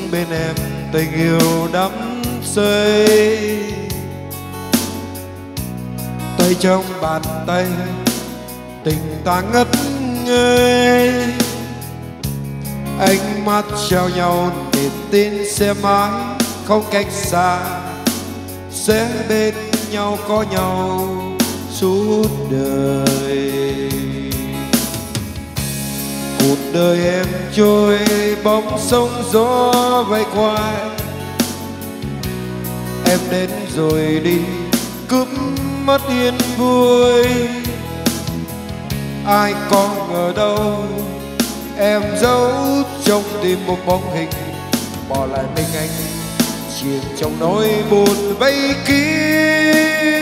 bên em tình yêu đắm say, tay trong bàn tay tình ta ngất ngây, ánh mắt trao nhau niềm tin sẽ mãi không cách xa, sẽ bên nhau có nhau suốt đời. Cuộc đời em trôi bóng sông gió vây quanh, em đến rồi đi cướp mất yên vui. Ai có ngờ đâu em giấu trong tim một bóng hình, bỏ lại mình anh chìm trong nỗi buồn vây kín.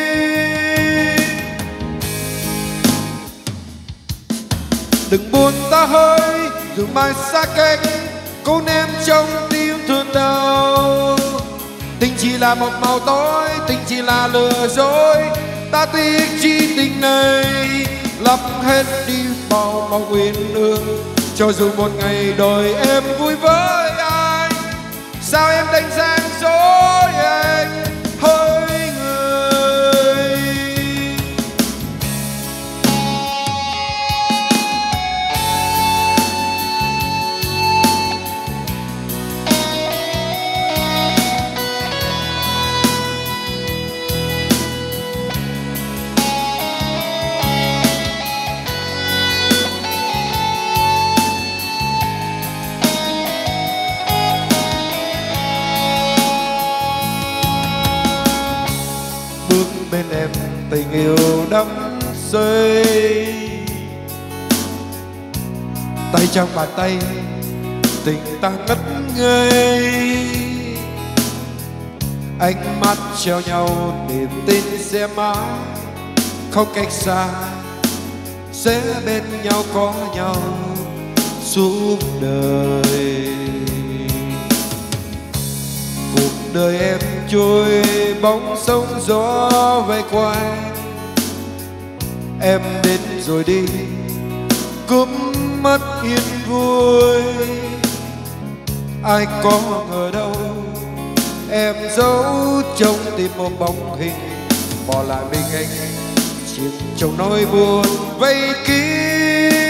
Đừng buồn ta hơi dù mai xa cách, cố em trong tim thương đau. Tình chỉ là một màu tối, tình chỉ là lừa dối, ta tiếc chi tình này lấp hết đi bao mong uyên ương. Cho dù một ngày đời em vui với anh, sao em đánh gian dối anh hỡi người. Bước bên em tình yêu đắm say, tay trong bàn tay tình ta ngất ngây, ánh mắt treo nhau niềm tin sẽ mãi không cách xa, sẽ bên nhau có nhau suốt đời. Cuộc đời em trôi bóng sông gió vây quanh, em đến rồi đi cướp mất yên vui. Ai có ngờ đâu em giấu trong tim một bóng hình, bỏ lại mình anh chìm trong nỗi buồn vây kín.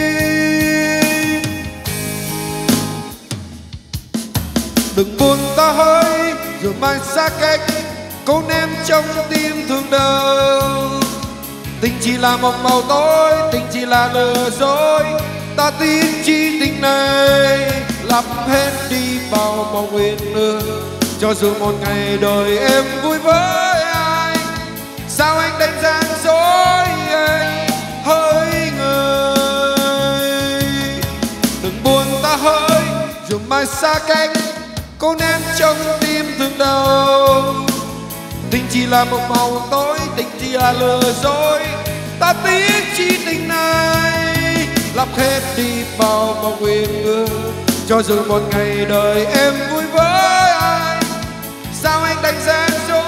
Đừng buồn ta hơi dù mai xa cách, cố em trong tim thương đau. Tình chỉ là một màu tối, tình chỉ là lừa dối, ta tiếc chi tình này lấp hết đi bao mong uyên ương. Cho dù một ngày đời em vui với anh, sao anh đánh gian dối anh hỡi người. Đừng buồn ta hơi dù mai xa cách, cố em trong tim thương đau. Tình chỉ là một màu tối, tình chỉ là lừa dối, ta tiếc chi tình này lấp hết đi bao mong uyên ương. Cho dù một ngày đời em vui với anh, sao anh đánh gian dối